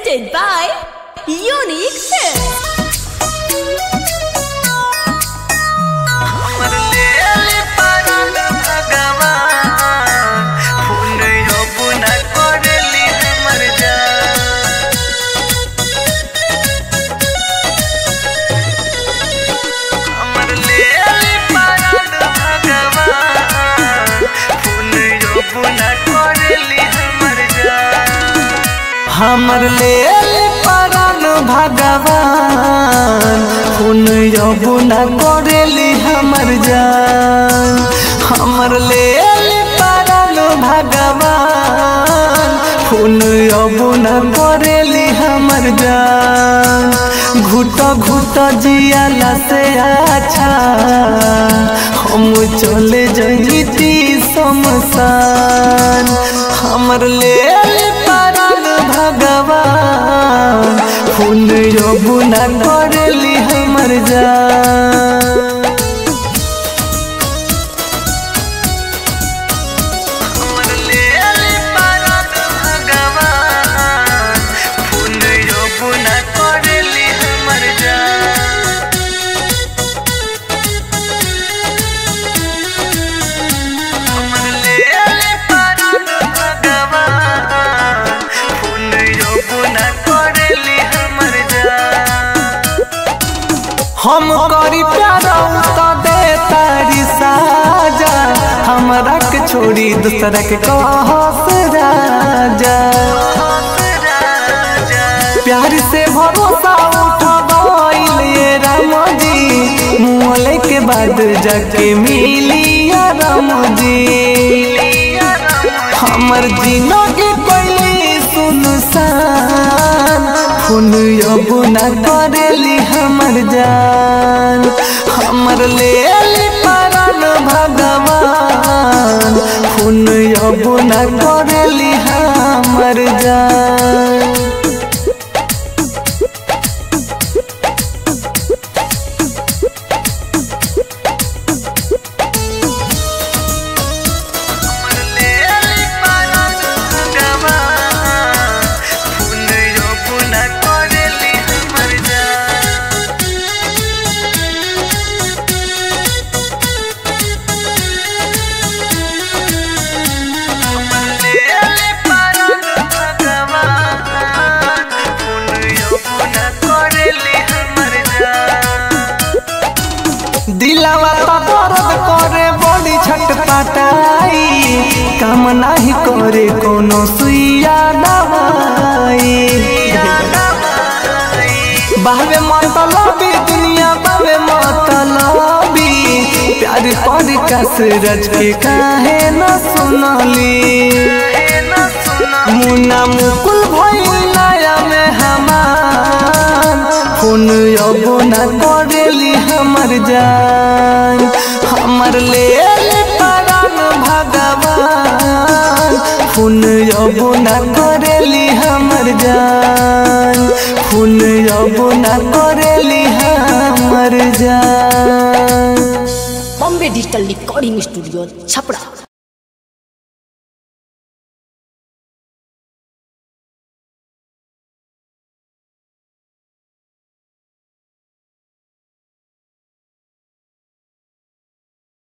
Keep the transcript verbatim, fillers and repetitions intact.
presented by Unique Films. हमर लेल परान भगवान खून यमुना करेली हमर जान। हमर लेल परान भगवान खून यमुना करेली हमर जान। घुट घुट जियाला से अच्छा हम चले जइती शमशान। हमर लेल भगवान खून यमुना करेली हमर जान। हमर लेल परान भगवान खून यमुना करेली हमर जान। हमर लेल परान भगवान हम करी प्यार तो दे तारी साजा। हमरा के छोड़ी दूसरा के कहस राजा। प्यार से भरोसा उठबैल ये राम जी मुँह के बाद जाके मिलिया राम जी। हमर जिंदगी पहले सुनसान खून यमुना करेली हमर जान। हमर लेल परान भगवान खून यमुना करेली हमर जान। दिलावा तो दर्द करे बड़ी छटपटाई काम नहीं करे कोनो सुइया दवाई। बावे मतलबी दुनिया बावे मतलबी प्यार कर कसरत के काहे न सुनली। मुन्ना मुकुल भइल नया में हमान खून यमुना करेली हमर जान। हमर लेल परान भगवान खून यमुना करेली हमर जान। खून यमुना करेली हमर जान। Bombay digital recording studio Chhapra.